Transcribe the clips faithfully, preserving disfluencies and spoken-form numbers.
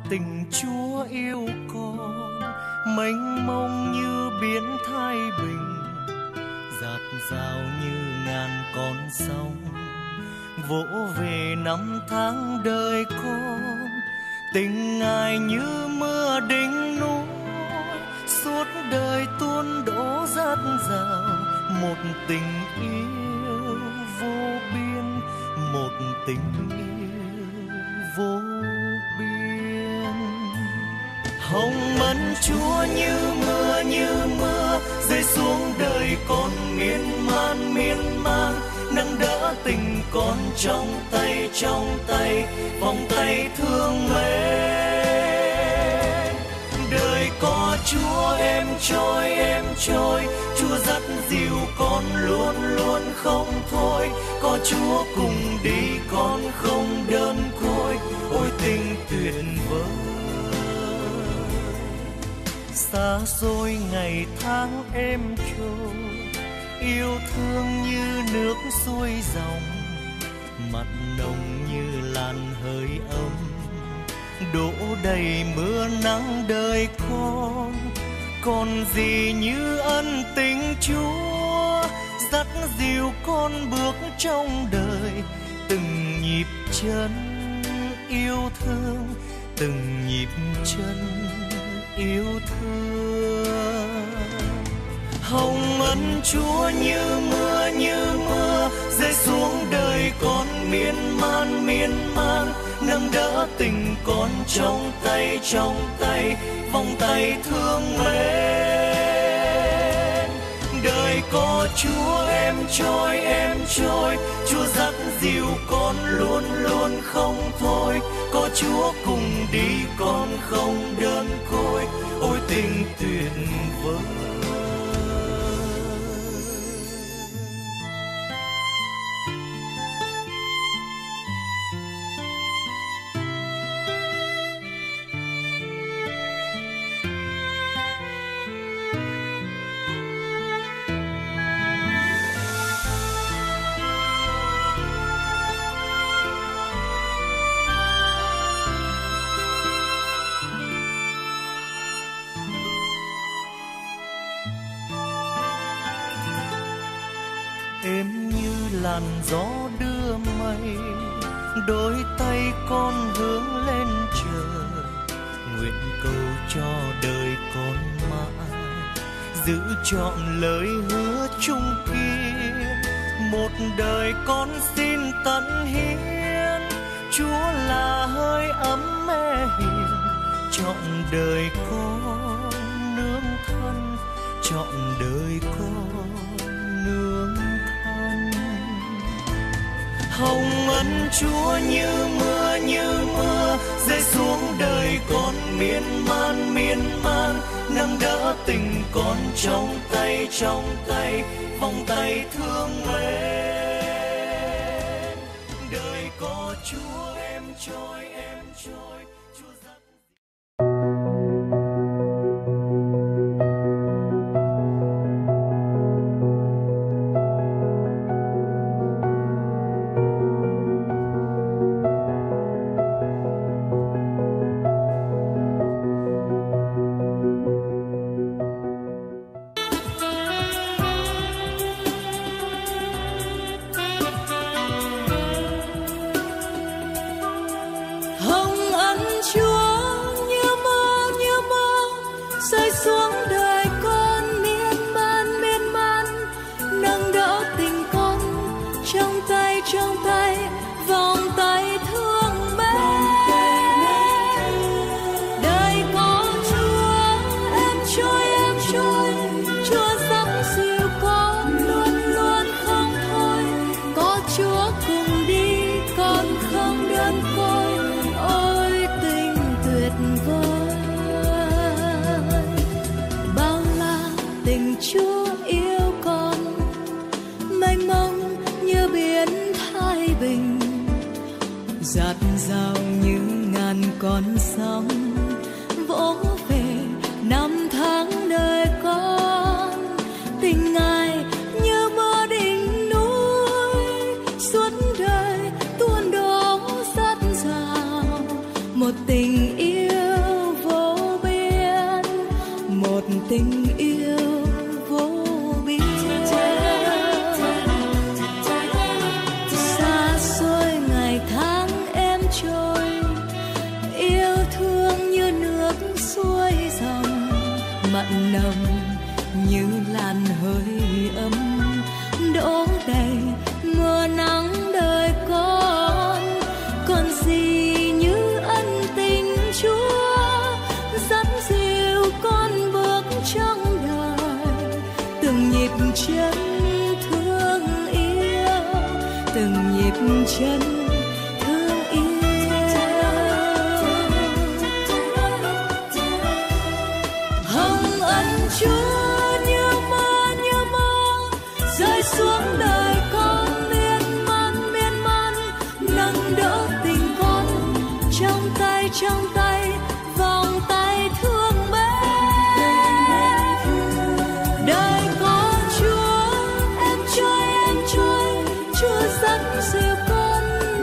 tình Chúa yêu con, mênh mông như biển Thái Bình, dạt dào như ngàn con sông, vỗ về năm tháng đời con. Tình Ngài như mưa đỉnh núi, suốt đời tuôn đổ dạt dào. Một tình yêu vô biên, một tình yêu vô biên. Hồng ân Chúa như mưa như mưa rơi xuống đời con, miên man miên man nâng đỡ tình con trong tay trong tay, vòng tay thương mến. Đời có Chúa em trôi em trôi, Chúa dắt dìu con luôn luôn không thôi. Có Chúa cùng đi con không đơn côi, ôi tình tuyệt vời. Xa xôi ngày tháng êm trôi, yêu thương như nước xuôi dòng, mặn nồng như làn hơi ấm, đổ đầy mưa nắng đời con. Còn gì như ân tình Chúa, dắt dìu con bước trong đời. Từng nhịp chân yêu thương, từng nhịp chân yêu thương. Hồng ân Chúa như mưa như mưa rơi xuống đời con, miên man miên man nâng đỡ tình con trong tay trong tay, vòng tay thương mến. Đời có Chúa em trôi em trôi, Chúa dắt dìu con luôn luôn không thôi. Có Chúa cùng đi con không đơn côi, ôi tình tuyệt vời. Êm như làn gió đưa mây, đôi tay con hướng lên trời. Nguyện cầu cho đời con mãi giữ trọn lời hứa chung kia. Một đời con xin tận hiến, Chúa là hơi ấm mẹ hiền. Trọn đời con nương thân, trọn đời con nương thân. Hồng ân Chúa như mưa như mưa rơi xuống đời con, miên man miên man nâng đỡ tình con trong tay trong tay, vòng tay thương mến. Đời có Chúa em trôi em trôi, Chúa dắt. Hồng ân tình yêu vô biên. Xa xôi ngày tháng em trôi, yêu thương như nước xuôi dòng, mặn nồng như làn hơi ấm, đổ đầy mưa nắng đời con. Còn gì như ân tình Chúa dắt dìu con bước trong đời, từng nhịp chân thương yêu, từng nhịp chân thương yêu. Hồng ân Chúa như mưa như mưa rơi xuống đời con, miên man miên man nâng đỡ tình con, trong tay trong tay vòng tay thương mến. Đời có Chúa em trôi em trôi, Chúa dắt dìu con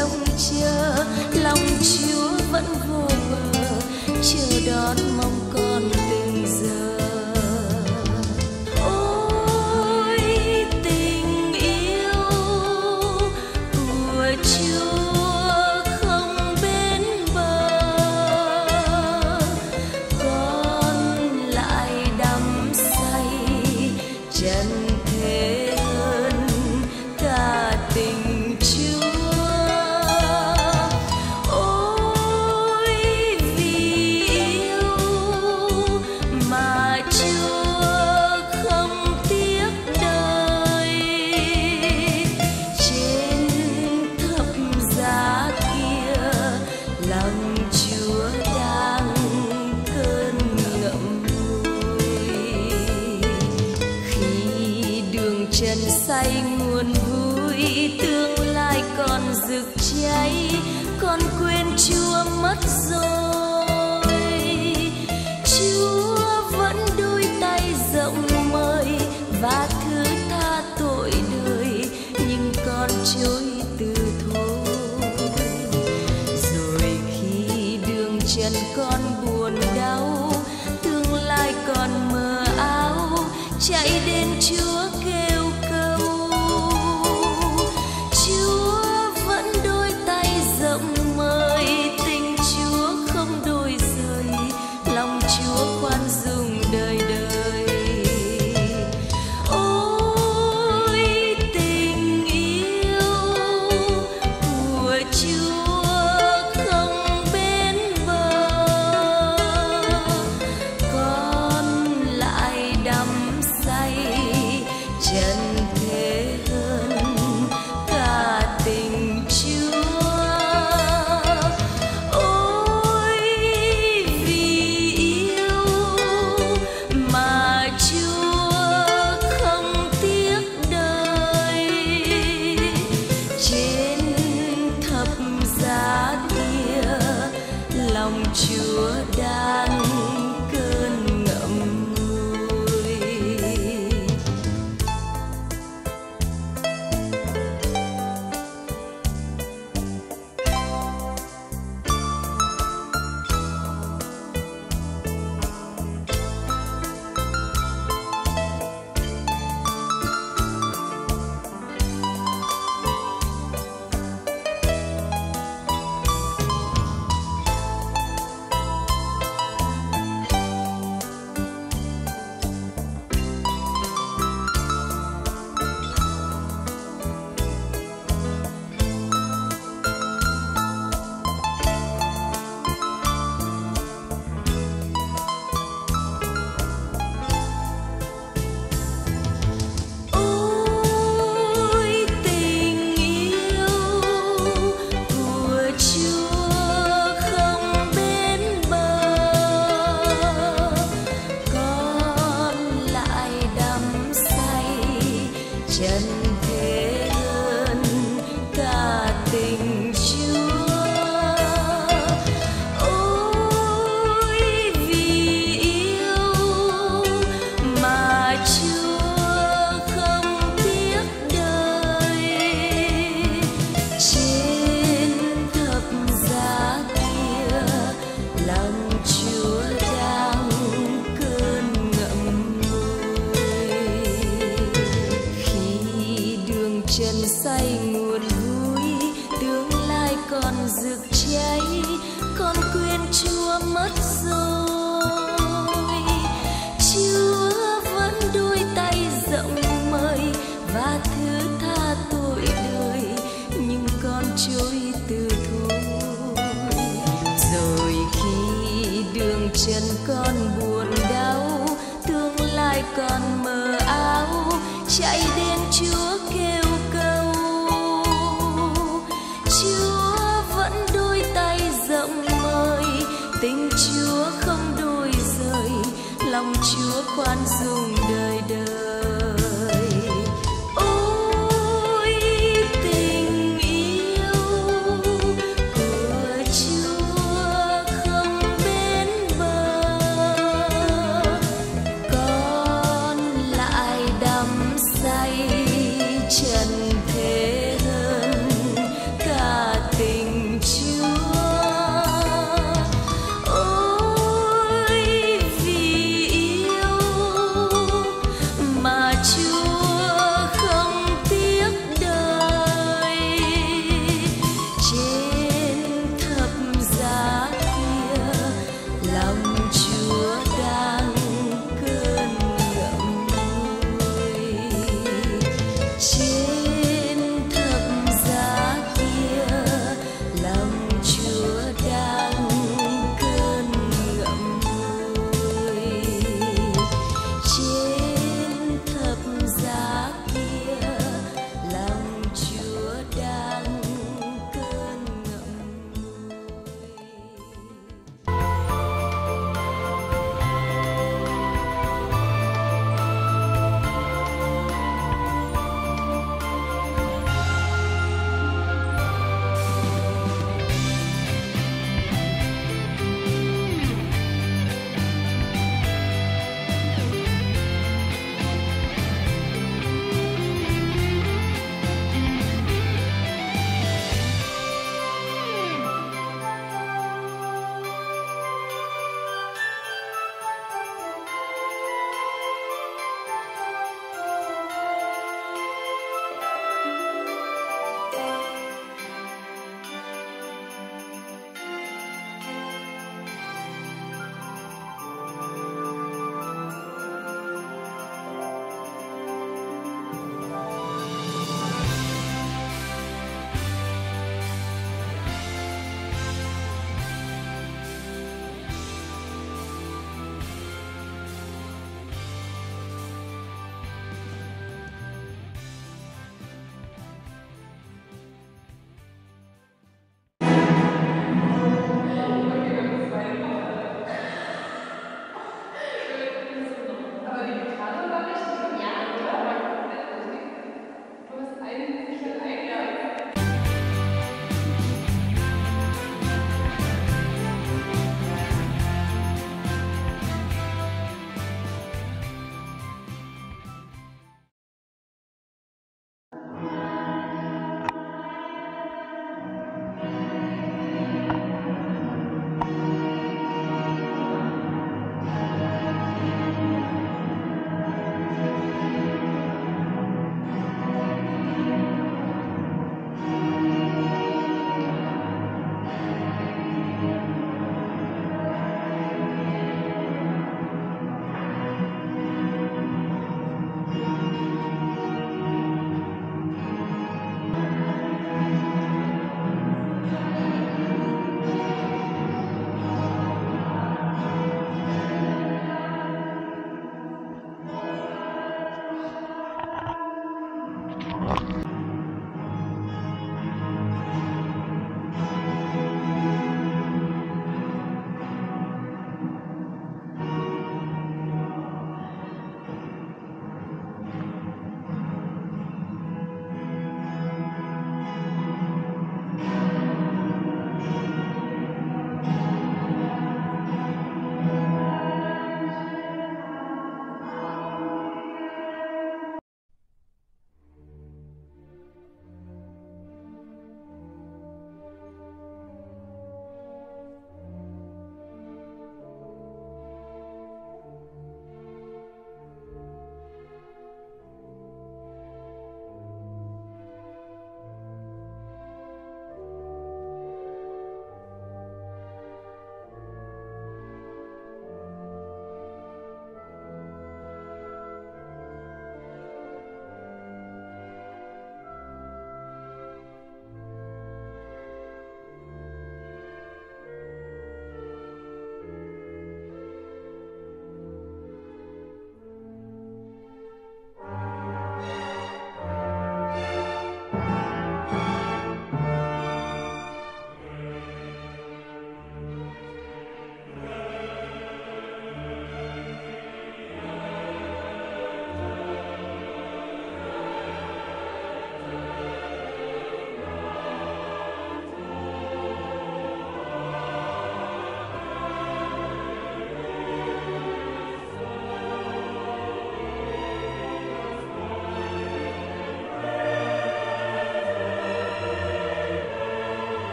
trông chờ, lòng Chúa vẫn vô bờ, chờ đón mong con từng giờ. Ôi tình yêu của Chúa không bến bờ, con lại đắm say chân thế hơn cả tình Chúa. Ôi vì yêu mà Chúa không tiếc đời, trên thập giá kia lòng Chúa đang cơn ngậm ngùi. Khi đường trần say nguồn vui, tương lai còn rực cháy, con quên Chúa mất rồi. Chúa vẫn đôi tay rộng mời và thứ tha tội đời, nhưng con chối từ thôi. Rồi khi đường trần con buồn đau, tương lai còn mờ áo, chạy đến Chúa kêu cầu. Chúa vẫn đôi tay rộng mời, tình Chúa không đôi rời, lòng Chúa khoan dung đời đời. Ôi tình yêu của Chúa không bến bờ, con lại đắm say chân thế hơn cả tình Chúa. Ôi vì yêu mà Chúa không tiếc đời, trên thập giá kia lòng Chúa đang cơn ngậm ngùi. Ôi tình yêu của Chúa không bến bờ, con lại đắm say chân thế hơn cả tình Chúa. Ôi vì yêu mà Chúa không tiếc đời, trên thập giá kia lòng Chúa đang cơn ngậm ngùi. Khi đường trần say nguồn vui, tương lai còn rực cháy, con quên Chúa mất rồi. Chúa vẫn đôi tay rộng mời và thứ tha tội đời, nhưng con chối từ thôi. Rồi khi đường trần con buồn đau, tương lai còn mờ áo, chạy đến Chúa kêu cầu. Chúa vẫn đôi tay rộng mời, tình Chúa không đôi rời, lòng Chúa khoan dung